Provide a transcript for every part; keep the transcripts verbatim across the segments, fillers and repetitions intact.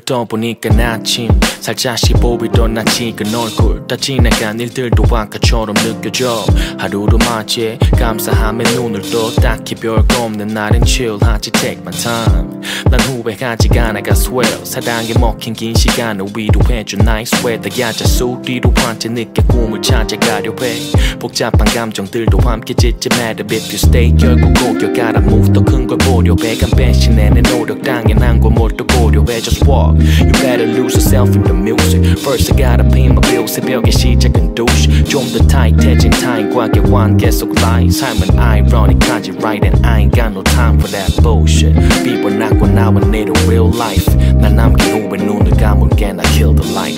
떠보니까 아침 살짝 시보이던 나 지금 얼굴 다 지나간 일들도 아까처럼 느껴져. 하루를 맞이해 감사함에 눈을 떠 딱히 별거 없는 날엔 chill하지 take my time. 난 후회하지가 않아 I swear 사랑에 먹힌 긴 시간을 위로해준 nice weather. 야자 소리로 완전 늦게 꿈을 찾아가려 해. 복잡한 감정들도 함께 짓지 matter if you stay. 결국 고겨가라 move 더 큰 걸 보려 해. 간 배신해 내 노력 당연한 걸 뭘 또 고려해. Just walk you better lose yourself in the music. First I gotta pay my bills 새벽의 시작은 douche. 좀 더 타이트해진 타임과 개완 계속 lie. 삶은 ironic하지 right and I ain't got no time for that bullshit. 비워놨고 나와 need a real life. 날 남긴 후에 눈을 감을게 나 kill the light.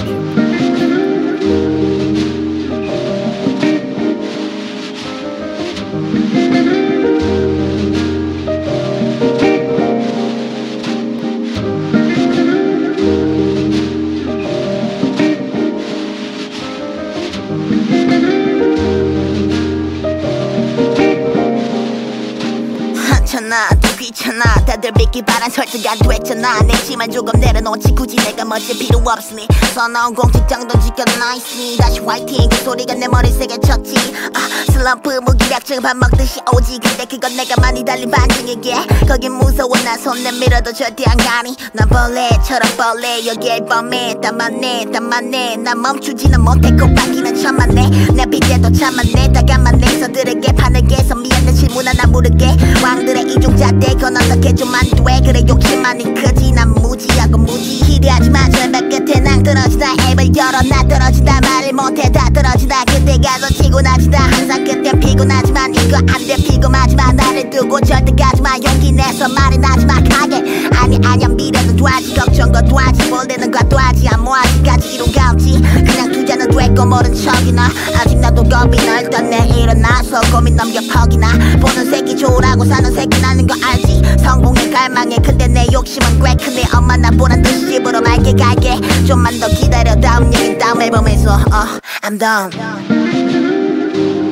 또 귀찮아 다들 믿기 바란 설정 안 됐잖아. 내 치만 조금 내려놓지 굳이 내가 멋질 필요 없으니 써놓은 공직장도 지켜 나이스니 다시 화이팅 그 소리가 내 머릿속에 쳤지. 아, 슬럼프 무기력증 밥 먹듯이 오지. 근데 그건 내가 많이 달린 반증이게 거긴 무서워 나 손 내밀어도 절대 안 가니. 난 벌레처럼 벌레 여기에 범해 담아내 담아내 난 멈추지는 못해 곱하기는 천만내. 내 빚에도 참아내 다감한 내서들에게 파늘게서 미안해 질문 하나 물을게. 왕들의 이중잣대 건 어떻게 좀 안 돼. 그래 욕심만이 크지 난 무지하고 무지히리하지만 절벽 끝에 낭 떨어지다 앱을 열어 나 떨어진다 말을 못해 다 떨어진다. 그때 가서 치고 나지다 항상 그땐 피곤하지만 이거 안 돼 피곤하지만 나를 두고 절대 가지마. 용기 내서 말이 나지마 가게 아니 아니야 미래는 도와지 걱정과 도와지 볼때는 과 도와지 아무 아직까지 이루가 없지. 그냥 투자는 됐고 모른 척이나 아직 나도 겁이 나. 일단 내 일어나서 고민 넘겨 퍽이나 보는 새끼 좋으라고 사는 새끼 나는 거 알지. 성공에 갈망해 근데 내 욕심은 꽤 크네. 엄마 나 보란 듯이 집으로 맑게 갈게. 좀만 더 기다려 다음 얘긴 다음 앨범에서 uh, I'm done.